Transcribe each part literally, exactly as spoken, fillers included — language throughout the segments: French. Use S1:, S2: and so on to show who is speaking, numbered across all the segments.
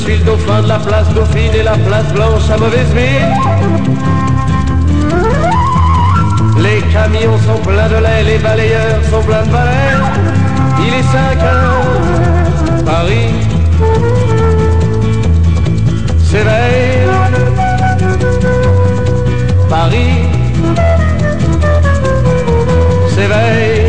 S1: suis le dauphin de la place Dauphine et la place Blanche à mauvaise mine. Les camions sont pleins de lait, les balayeurs sont pleins de balais. Il est cinq heures, Paris s'éveille. Paris s'éveille.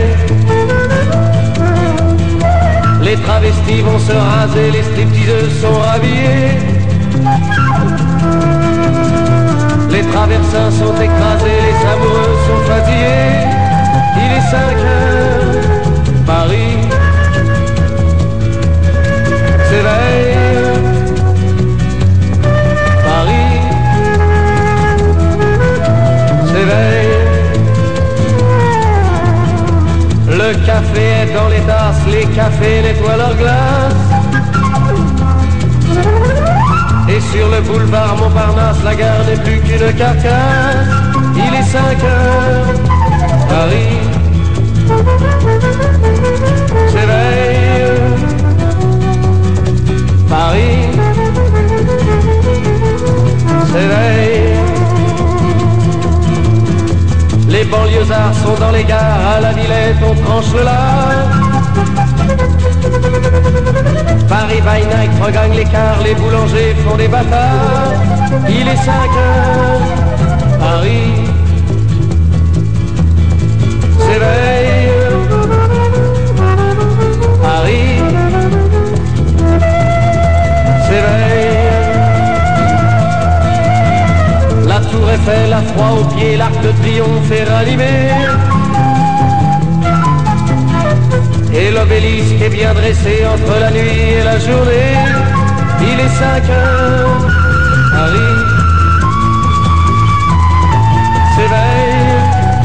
S1: Les travestis vont se raser, les stripteaseuses sont rhabillées. Les traversins sont écrasés, les amoureux sont fatigués. Il est cinq heures, Paris s'éveille. Paris s'éveille. Le café est dans les tasses, les cafés nettoient leurs glaces. Et sur le boulevard Montparnasse, la gare n'est plus qu'une carcasse. Il est cinq heures, Paris s'éveille. Paris s'éveille. Les banlieusards sont dans les gares, à la Villette on tranche le lard. Paris by night regagne l'écart, les boulangers font des bâtards. Il est cinq heures, Paris s'éveille. Paris s'éveille. La tour Eiffel a froid aux pieds, l'arc de triomphe est ranimé. Et l'obélisque est bien dressé entre la nuit et la journée. Il est cinq heures, Paris s'éveille.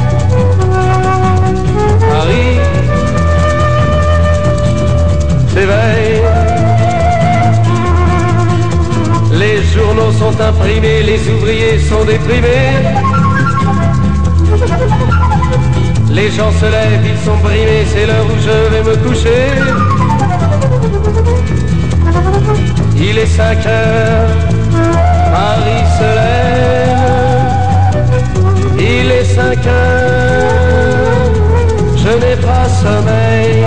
S1: Paris s'éveille. Les journaux sont imprimés, les ouvriers sont déprimés. Les gens se lèvent, ils sont brimés, c'est l'heure où je vais me coucher. Il est cinq heures, Paris se lève. Il est cinq heures, je n'ai pas sommeil.